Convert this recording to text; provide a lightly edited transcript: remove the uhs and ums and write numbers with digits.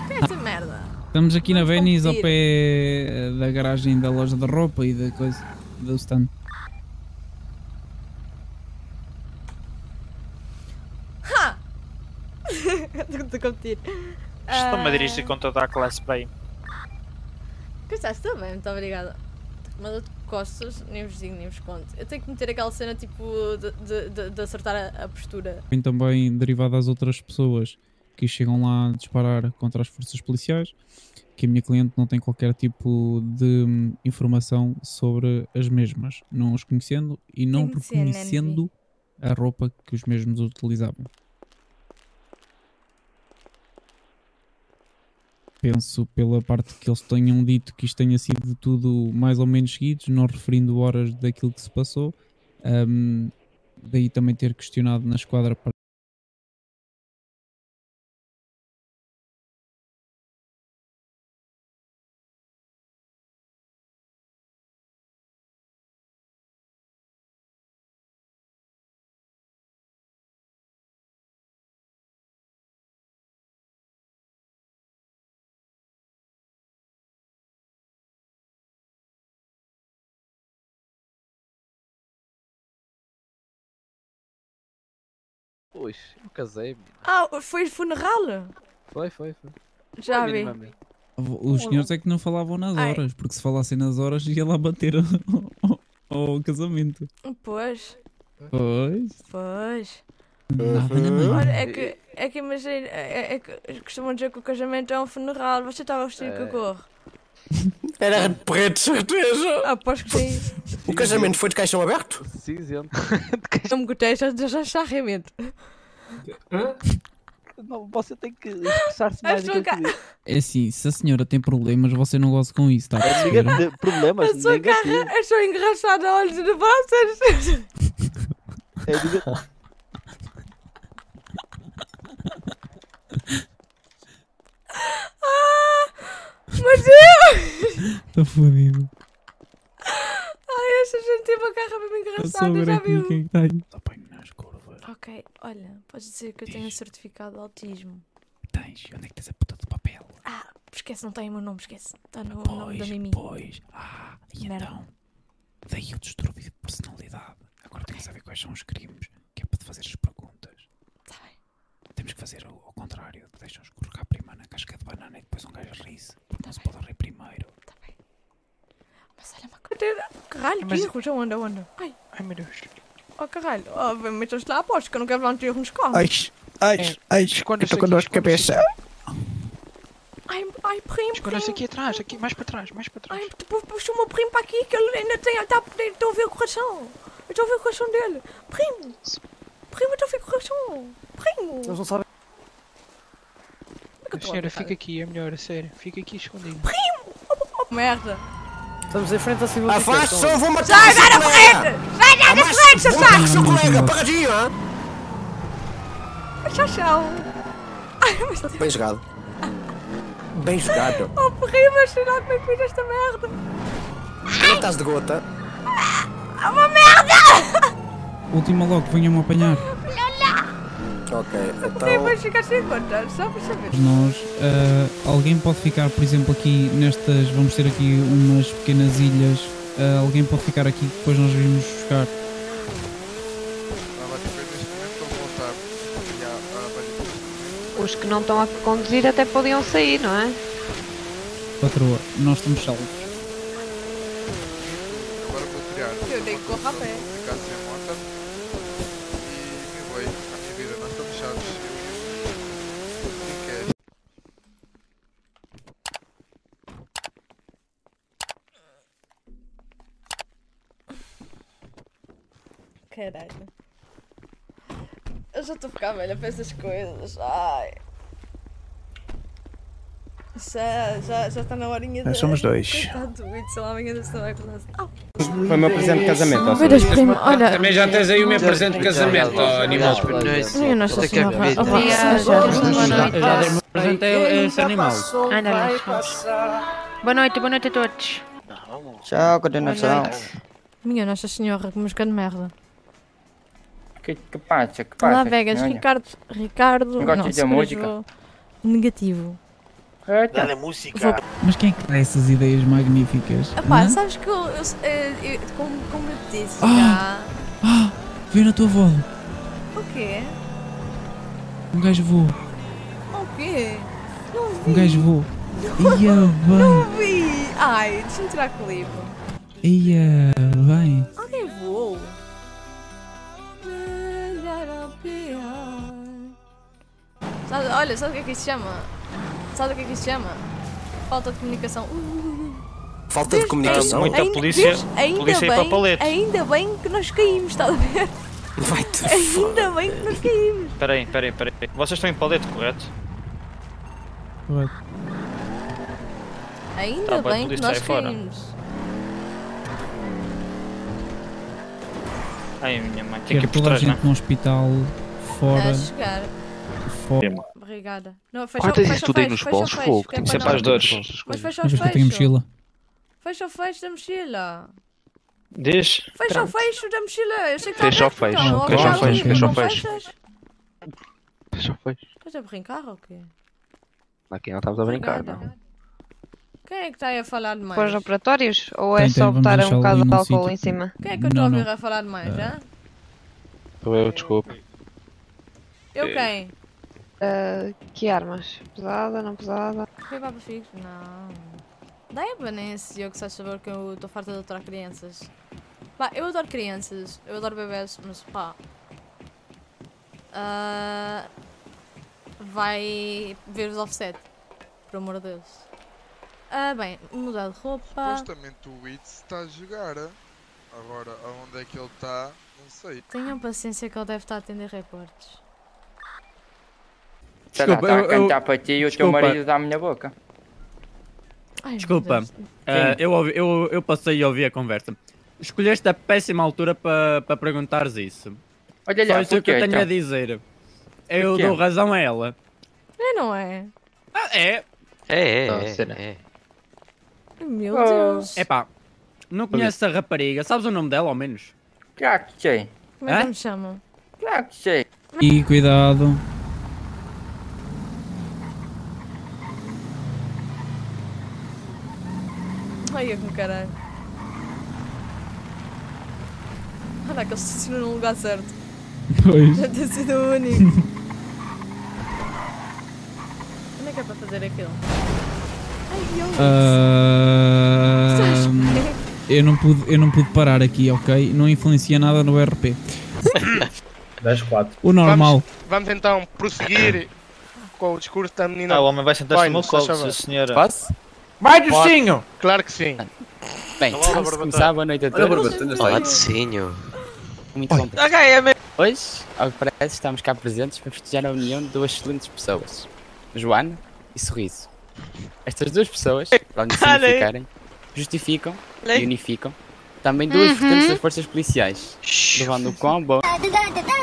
Essa merda. Estamos aqui na Vamos Venice ao competir. pé da garagem da loja de roupa e da coisa, do stand. Ha! Estou a competir. Estou-me a dirigir com toda a classe bem. Gostaste também, muito obrigada. Mas eu de costas, nem vos digo, nem vos conto. Eu tenho que meter aquela cena tipo de acertar a postura. Vem também derivado às outras pessoas que chegam lá a disparar contra as forças policiais, que a minha cliente não tem qualquer tipo de informação sobre as mesmas, não os conhecendo e não Tem de ser, reconhecendo a roupa que os mesmos utilizavam. Penso pela parte que eles tenham dito que isto tenha sido tudo mais ou menos seguidos, não referindo horas daquilo que se passou. Daí também ter questionado na esquadra para Ui, eu casei, menino. Ah, foi funeral? Foi. Já vi. Minimamente. os senhores é que não falavam nas Ai. horas, porque se falassem nas horas ia lá bater ao casamento. Pois. Pois. Nada na mãe. Olha, é que imagina, é que costumam dizer que o casamento é um funeral. Você estava vestido com a cor? Era de preto, certeza. Ah, aposto que sim. O casamento foi de caixão aberto? Cinzento. Não me gostei, já está realmente. Não, você tem que expressar-se mais do que eu digo. É assim, se a senhora tem problemas, você não goza com isso, está a perceber? Problemas, A sua cara negativo. é só engraçada aos olhos de vocês. Mas eu! Está fodido. Ai, essa gente tem uma cara bem Só engraçada, ver já aqui viu? quem está aí. Apanho nas curvas. Ok, olha, podes dizer que eu tenho certificado de autismo. Tens, onde é que tens a puta do papel? Ah, esquece, não tem o meu nome, esquece. Está no nome da Mimi. Pois. E Merda. então? Daí o distúrbio de personalidade. Agora tens que saber quais são os crimes, que é para te fazer as perguntas. Tá bem. Temos que fazer ao contrário. Deixam escorregar primeiro na casca de banana e depois um gajo ri-se. Porque não se pode rir primeiro. Tá bem. Mas olha uma coisa. Caralho, que erros, aonde? Ai, Ai meu Deus. oh caralho. Oh, metas lá, aposto que eu não quero levar um tiro nos cornos. Ai, estou com dor de cabeça. Ai, primo. Esconda-se aqui atrás, aqui, mais para trás. Ai, puxa o meu primo para aqui que ele ainda tem. Estou a ver o coração. Eu estou a ver o coração dele. Primo, eu estou a ver o coração. Primo. Eles não sabem. Senhora, fica aqui, é melhor, a sério. Fica aqui escondido. Oh, merda. Estamos em frente à civilização. Afaste-se, vou matar Sai, vai na frente! Vai na frente, seu saco! seu colega, paradinho, hã? Tchau. Ai, mas... Bem jogado. Bem jogado. Oh, primo, será que me fiz esta merda? Não estás de gota? É uma merda! Última logo, venham-me apanhar. Ok, Primo, então... vais ficar sem conta, só para saber. Nós, alguém pode ficar, por exemplo, aqui nestas, vamos ter aqui umas pequenas ilhas, alguém pode ficar aqui que depois nós vimos buscar. Os que não estão a conduzir até podiam sair, não é? Patroa, nós estamos salvos. Agora vou criar. Eu nem corro a pé. Ficar sem a moto e me voy a minha vida. Nós estamos chaves. Quem quer? Caralho. Eu já estou a ficar velha para essas coisas. Ai. Já está na horinha de... Somos dois. Está doido, sei lá, amanhã deve estar acordado. Foi o meu presente de casamento, ó. Meu Deus, primo, olha... Também já tens aí o meu presente de casamento, ó, animal. Minha Nossa Senhora. Obrigada, boa noite. Já dei o meu presente a esse animal. Anda lá, vamos. Boa noite a todos. Tchau, continuação. Minha Nossa Senhora, que música de merda. Que passa, que Olá, passa? Vegas, Olha. Ricardo... Não gosto de se música. escreveu negativo. Dá-lhe música. Mas quem é que dá essas ideias magníficas? Epá, hã? sabes que como eu te disse Ah! Ah! Vê na tua volta. já. O quê? Um gajo voou. O quê? Não vi. Um gajo voou. Ia bem. Não vi. Ai, deixa-me tirar com o livro. Ia bem. Alguém voou. Olha, sabe o que é que isto se chama? Sabe o que é que isto se chama? Falta de comunicação. Falta de comunicação. Muita polícia, ainda polícia e bem, papalete. ainda bem que nós caímos, está a ver? Vai-te. Ainda bem que nós caímos. Espera aí. Vocês estão em palete, correto? Ainda Tá bem, bem que polícia nós aí fora. caímos. Ai, minha mãe, tem que ir Quero por toda a trás, né? gente no hospital, fora. A chegar. Fora. Obrigada. Não, fecha, Quantas fecha isso o tudo aí fecho, nos fecha o bolsos? fecho, Fogo. que é Tem que para ser não- as dores. Mas fecha Mas os eu tenho fechos. mochila. Fecha o fecho da mochila. Diz. Fecha o fecho da mochila. Eu sei que está Fecha o aberto, fecho. então. Fecha o Obrigado, fecho, Rita, fecha não o fecho. fechas? Já foi. Estás a brincar ou quê? Aqui não estamos a brincar, Obrigada. não. Quem é que está aí a falar demais? Pós-operatórios? Ou é Tem, só vamos botar um deixá-lo bocado ali de num álcool sítio. em cima? Quem é que eu estou a Não, ouvir não. a falar demais, já? Eu, desculpa. Eu quem? Que armas? Pesada, não pesada? Quem vai para fixo? Não. Daí a Vanessa, eu que sabes saber que eu estou farta de adorar crianças. Pá, eu adoro crianças, eu adoro bebés, mas pá. Vai ver os offset, por amor de Deus. Bem, mudar de roupa. Supostamente o Witz está a jogar. Agora, aonde é que ele está, não sei. Tenham paciência que ele deve estar a atender reportes. Será que Desculpa, está a eu- cantar para ti e o teu desculpa. marido dá a minha boca? Ai, meu Desculpa, Deus. eu passei e ouvi a conversa. Escolheste a péssima altura para perguntares isso. Olha Só lá, isso que eu porquê, tenho a então? dizer. Eu Porquê? dou razão a ela. É, não é? É. Meu Oh. Deus. Epá, não conheces a rapariga. Sabes o nome dela, ao menos? Claro que sei. Como é que Hã? me chamam? Claro que sei. E cuidado. Ai, eu com caralho. Olha, que eles estacionam no lugar certo. Pois. Deve ter sido o único. Onde é que é para fazer aquilo? Ai, eu Eu não pude parar aqui, ok? Não influencia nada no RP. 10-4. O normal. Vamos então prosseguir com o discurso da menina. O homem vai sentar-se Vai, no meu se colo, faz favor. sim senhora. Posso? Vai, Docinho! Claro que sim. Bem, vamos começar. Boa noite a todos. Olá, Docinho. Muito bom. Hoje, ao que parece, estamos cá presentes para festejar a união de duas excelentes pessoas. Joana e Sorriso. Estas duas pessoas, para onde se significarem, justificam e unificam também duas vertentes das forças policiais, levando o combo